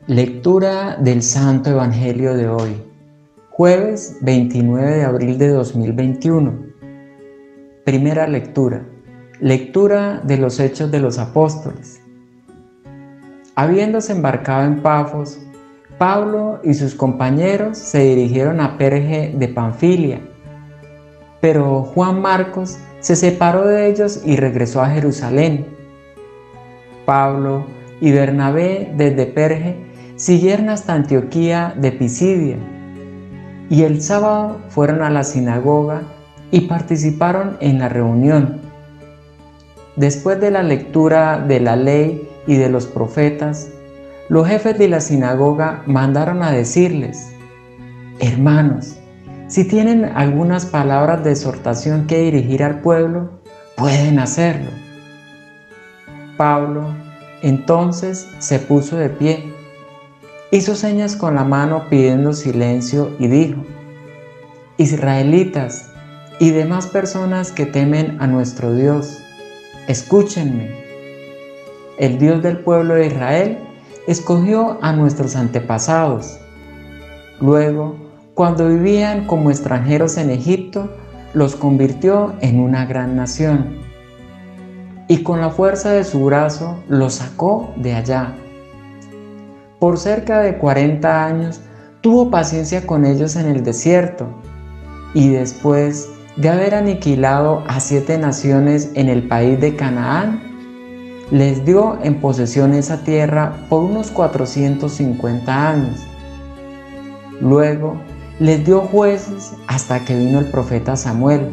Lectura del Santo Evangelio de hoy, jueves 29 de abril de 2021. Primera lectura. Lectura de los Hechos de los Apóstoles. Habiéndose embarcado en Pafos, Pablo y sus compañeros se dirigieron a Perge de Panfilia, pero Juan Marcos se separó de ellos y regresó a Jerusalén. Pablo y Bernabé desde Perge siguieron hasta Antioquía de Pisidia, y el sábado fueron a la sinagoga y participaron en la reunión. Después de la lectura de la ley y de los profetas, los jefes de la sinagoga mandaron a decirles: hermanos, si tienen algunas palabras de exhortación que dirigir al pueblo, pueden hacerlo. Pablo entonces se puso de pie, hizo señas con la mano pidiendo silencio y dijo: israelitas y demás personas que temen a nuestro Dios, escúchenme. El Dios del pueblo de Israel escogió a nuestros antepasados. Luego, cuando vivían como extranjeros en Egipto, los convirtió en una gran nación, y con la fuerza de su brazo los sacó de allá. Por cerca de 40 años tuvo paciencia con ellos en el desierto, y después de haber aniquilado a 7 naciones en el país de Canaán, les dio en posesión esa tierra por unos 450 años. Luego les dio jueces hasta que vino el profeta Samuel.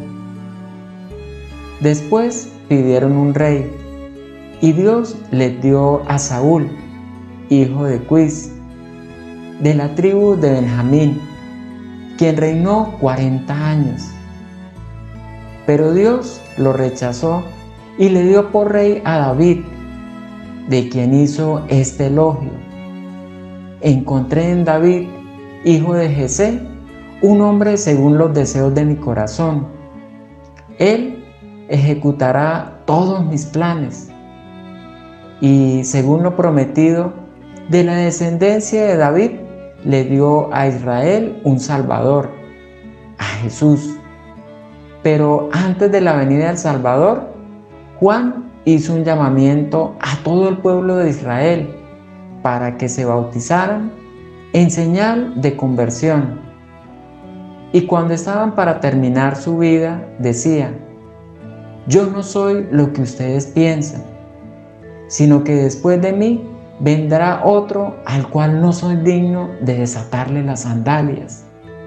Después pidieron un rey, y Dios les dio a Saúl, hijo de Quis, de la tribu de Benjamín, quien reinó 40 años. Pero Dios lo rechazó y le dio por rey a David, de quien hizo este elogio: encontré en David, hijo de Jesé, un hombre según los deseos de mi corazón. Él ejecutará todos mis planes. Y según lo prometido, de la descendencia de David le dio a Israel un Salvador, a Jesús. Pero antes de la venida del Salvador, Juan hizo un llamamiento a todo el pueblo de Israel para que se bautizaran en señal de conversión. Y cuando estaban para terminar su vida, decía: yo no soy lo que ustedes piensan, sino que después de mí vendrá otro al cual no soy digno de desatarle las sandalias.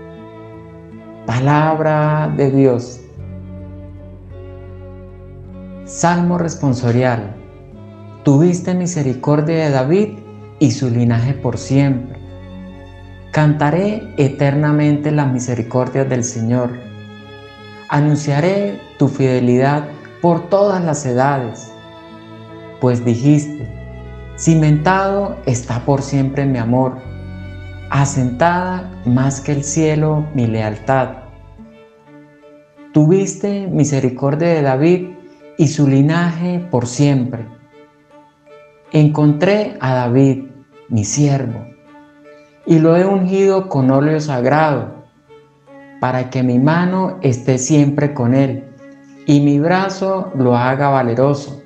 Palabra de Dios. Salmo responsorial. Tuviste misericordia de David y su linaje por siempre. Cantaré eternamente las misericordias del Señor. Anunciaré tu fidelidad por todas las edades. Pues dijiste: cimentado está por siempre mi amor, asentada más que el cielo mi lealtad. Tuviste misericordia de David y su linaje por siempre. Encontré a David, mi siervo, y lo he ungido con óleo sagrado, para que mi mano esté siempre con él, y mi brazo lo haga valeroso.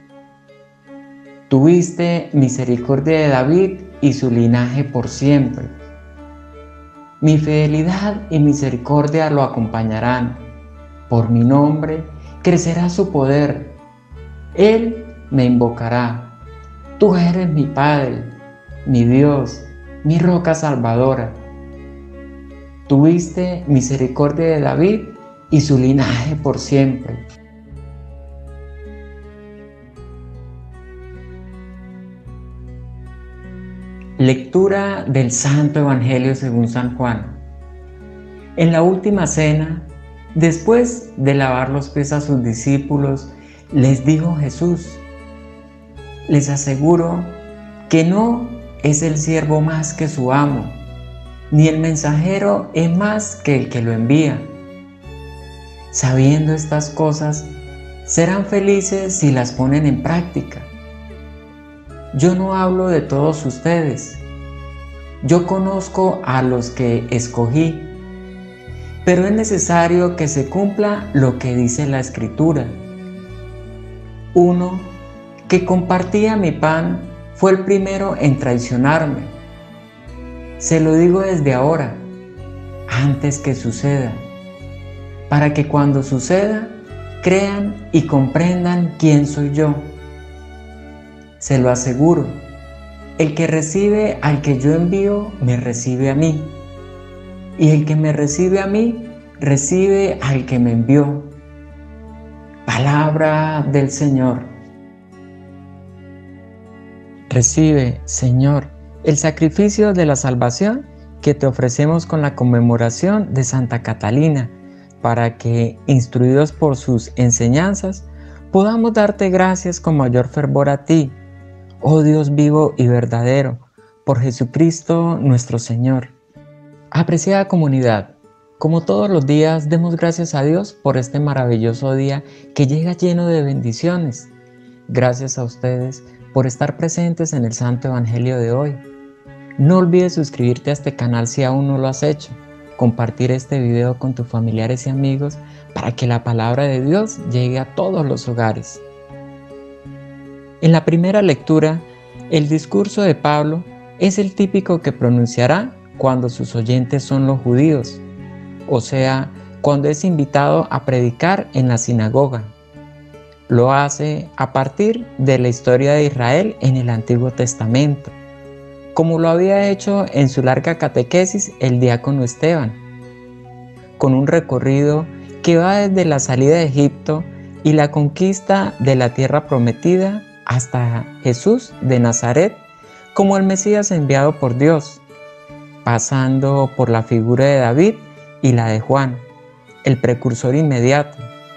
Tuviste misericordia de David y su linaje por siempre. Mi fidelidad y misericordia lo acompañarán. Por mi nombre crecerá su poder. Él me invocará. Tú eres mi Padre, mi Dios, mi roca salvadora. Tuviste misericordia de David y su linaje por siempre. Lectura del Santo Evangelio según San Juan. En la última cena, después de lavar los pies a sus discípulos, les dijo Jesús: les aseguro que no es el siervo más que su amo, ni el mensajero es más que el que lo envía. Sabiendo estas cosas, serán felices si las ponen en práctica. Yo no hablo de todos ustedes, yo conozco a los que escogí, pero es necesario que se cumpla lo que dice la Escritura. Uno que compartía mi pan fue el primero en traicionarme. Se lo digo desde ahora, antes que suceda, para que cuando suceda, crean y comprendan quién soy yo. Se lo aseguro, el que recibe al que yo envío, me recibe a mí. Y el que me recibe a mí, recibe al que me envió. Palabra del Señor. Recibe, Señor, el sacrificio de la salvación que te ofrecemos con la conmemoración de Santa Catalina, para que, instruidos por sus enseñanzas, podamos darte gracias con mayor fervor a ti, oh Dios vivo y verdadero, por Jesucristo nuestro Señor. Apreciada comunidad, como todos los días, demos gracias a Dios por este maravilloso día que llega lleno de bendiciones. Gracias a ustedes por estar presentes en el Santo Evangelio de hoy. No olvides suscribirte a este canal si aún no lo has hecho, compartir este video con tus familiares y amigos para que la palabra de Dios llegue a todos los hogares. En la primera lectura, el discurso de Pablo es el típico que pronunciará cuando sus oyentes son los judíos, o sea, cuando es invitado a predicar en la sinagoga. Lo hace a partir de la historia de Israel en el Antiguo Testamento, como lo había hecho en su larga catequesis el diácono Esteban, con un recorrido que va desde la salida de Egipto y la conquista de la tierra prometida hasta Jesús de Nazaret como el Mesías enviado por Dios, pasando por la figura de David y la de Juan, el precursor inmediato.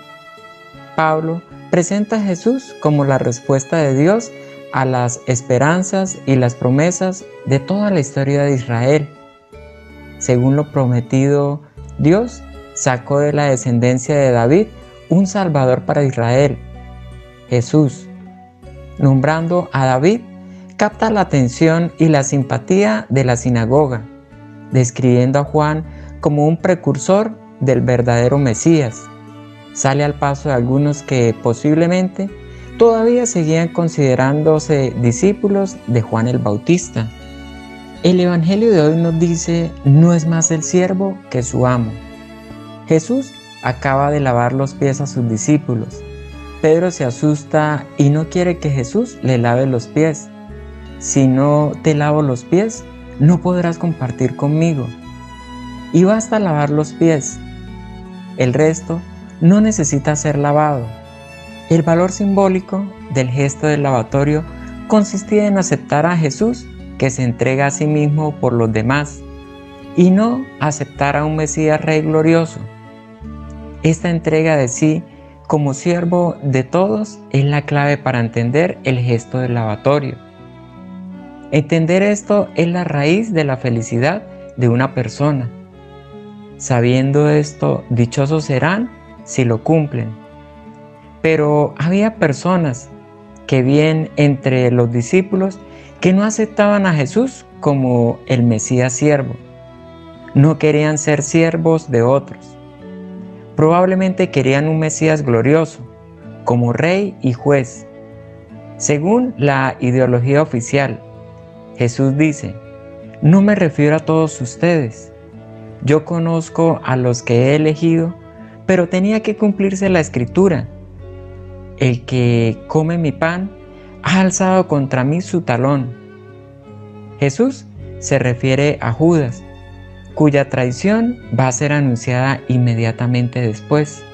Pablo presenta a Jesús como la respuesta de Dios a las esperanzas y las promesas de toda la historia de Israel. Según lo prometido, Dios sacó de la descendencia de David un Salvador para Israel, Jesús. Nombrando a David, capta la atención y la simpatía de la sinagoga, describiendo a Juan como un precursor del verdadero Mesías. Sale al paso de algunos que posiblemente todavía seguían considerándose discípulos de Juan el Bautista. El Evangelio de hoy nos dice: no es más el siervo que su amo. Jesús acaba de lavar los pies a sus discípulos. Pedro se asusta y no quiere que Jesús le lave los pies. Si no te lavo los pies, no podrás compartir conmigo. Y basta lavar los pies. El resto no necesita ser lavado. El valor simbólico del gesto del lavatorio consistía en aceptar a Jesús, que se entrega a sí mismo por los demás, y no aceptar a un Mesías Rey glorioso. Esta entrega de sí como siervo de todos es la clave para entender el gesto del lavatorio. Entender esto es la raíz de la felicidad de una persona. Sabiendo esto, dichosos serán si lo cumplen. Pero había personas que bien entre los discípulos que no aceptaban a Jesús como el Mesías siervo. No querían ser siervos de otros. Probablemente querían un Mesías glorioso, como rey y juez. Según la ideología oficial, Jesús dice: no me refiero a todos ustedes. Yo conozco a los que he elegido, pero tenía que cumplirse la Escritura. El que come mi pan ha alzado contra mí su talón. Jesús se refiere a Judas, cuya traición va a ser anunciada inmediatamente después.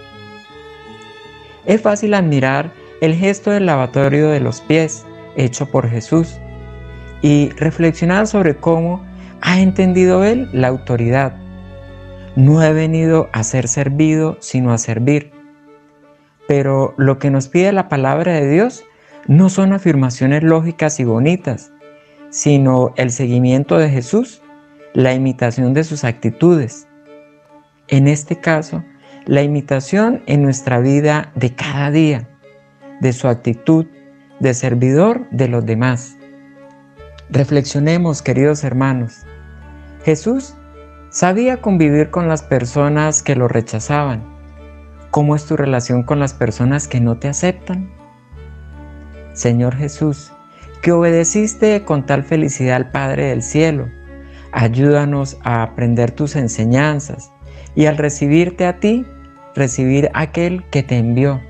Es fácil admirar el gesto del lavatorio de los pies hecho por Jesús y reflexionar sobre cómo ha entendido Él la autoridad. No he venido a ser servido, sino a servir. Pero lo que nos pide la palabra de Dios no son afirmaciones lógicas y bonitas, sino el seguimiento de Jesús, la imitación de sus actitudes. En este caso, la imitación en nuestra vida de cada día, de su actitud de servidor de los demás. Reflexionemos, queridos hermanos, Jesús sabía convivir con las personas que lo rechazaban. ¿Cómo es tu relación con las personas que no te aceptan? Señor Jesús, que obedeciste con tal felicidad al Padre del cielo, ayúdanos a aprender tus enseñanzas y al recibirte a ti, recibir a aquel que te envió.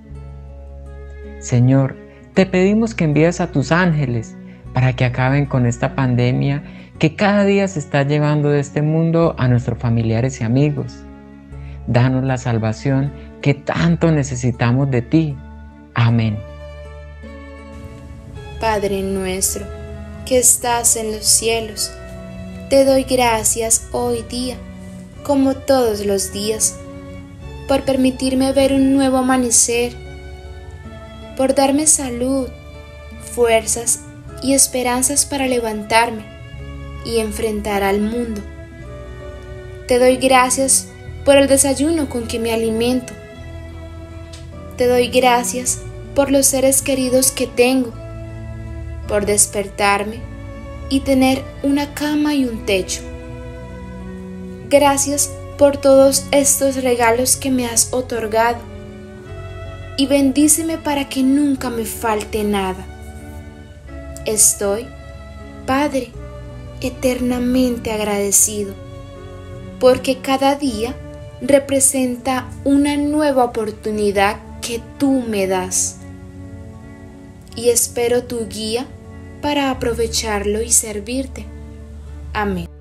Señor, te pedimos que envíes a tus ángeles para que acaben con esta pandemia que cada día se está llevando de este mundo a nuestros familiares y amigos. Danos la salvación que tanto necesitamos de ti. Amén. Padre nuestro, que estás en los cielos, te doy gracias hoy día, como todos los días, por permitirme ver un nuevo amanecer, por darme salud, fuerzas y esperanzas para levantarme y enfrentar al mundo. Te doy gracias por el desayuno con que me alimento. Te doy gracias por los seres queridos que tengo, por despertarme y tener una cama y un techo. Gracias por todos estos regalos que me has otorgado y bendíceme para que nunca me falte nada. Estoy, Padre, eternamente agradecido, porque cada día representa una nueva oportunidad que tú me das. Y espero tu guía para aprovecharlo y servirte. Amén.